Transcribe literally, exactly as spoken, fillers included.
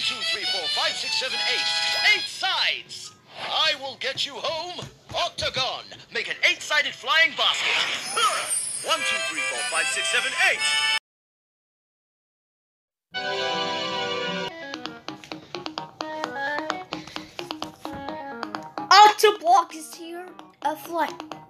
two, three, four, five, six, seven, eight. Eight sides. I will get you home. Octagon. Make an eight-sided flying basket. One, two, three, four, five, six, seven, eight. Octoblock is here. A flat.